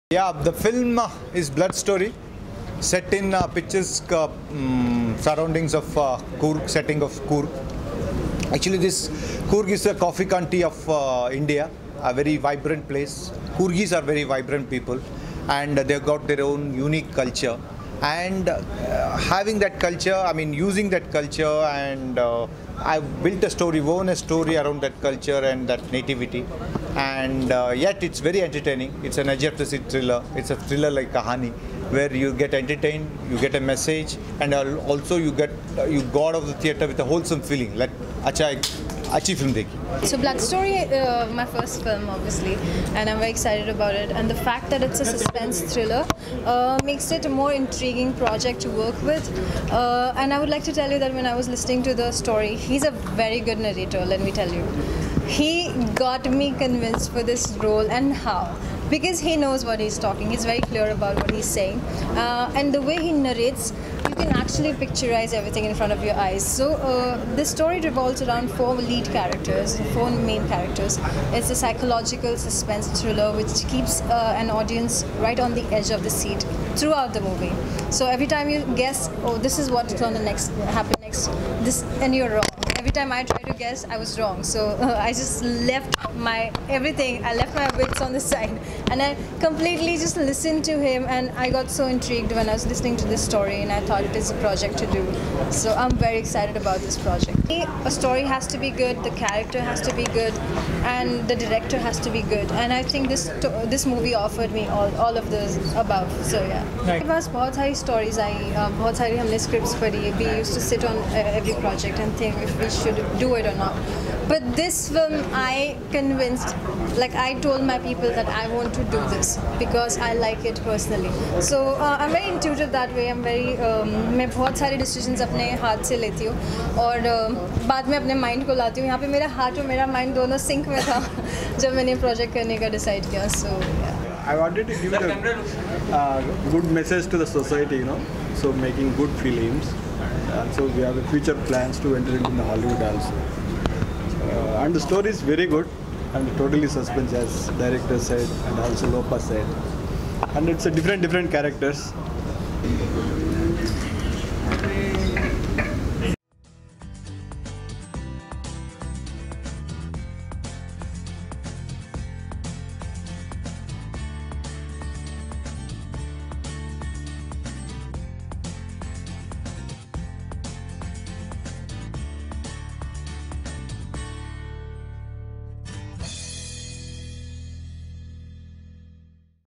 Yeah, the film is Blood Story, set in picturesque surroundings of Coorg, setting of Coorg. Actually, this Coorg is a coffee county of India, a very vibrant place. Coorgis are very vibrant people, and they've got their own unique culture. And having that culture, I mean, using that culture, and I've built a story, woven a story around that culture and that nativity. And yet it's very entertaining. It's an edge of the seat thriller. It's a thriller like Kahani, where you get entertained, you get a message, and also you go out of the theater with a wholesome feeling. Like, अच्छी film देखी. So Blood Story, my first film obviously, and I'm very excited about it. And the fact that it's a suspense thriller makes it a more intriguing project to work with. And I would like to tell you that when I was listening to the story, he's a very good narrator, let me tell you. He got me convinced for this role. And how? Because he knows what he's talking. He's very clear about what he's saying. And the way he narrates, you can actually picturize everything in front of your eyes. So this story revolves around four lead characters, four main characters. It's a psychological suspense thriller which keeps an audience right on the edge of the seat throughout the movie. So every time you guess, oh, this is what's going to happen next, and you're wrong. Every time I try to guess, I was wrong. So I just left my everything. I left my wits on the side, and I completely just listened to him. And I got so intrigued when I was listening to this story, and I thought it is a project to do. So I'm very excited about this project. A story has to be good, the character has to be good, and the director has to be good. And I think this movie offered me all of those above. So yeah. Right. It was बहुत सारी stories आई, बहुत सारी हमने scripts पढ़ी. We used to sit on every project and think if we should do it or not. But this film, I convinced, like I told my people that I want to do this because I like it personally. So I'm very intuitive that way. I'm very, मैं बहुत सारे decisions अपने हाथ से लेती हूँ और बाद में अपने mind को लाती हूँ. यहाँ पे मेरा हाथ और मेरा mind दोनों sync में था जब मैंने project करने का decide किया. So yeah. I wanted to give a good message to the society, you know, so making good films. Also, we have future plans to enter into the Hollywood also. And the story is very good and totally suspense, as director said and also Lopa said. And it's a different characters.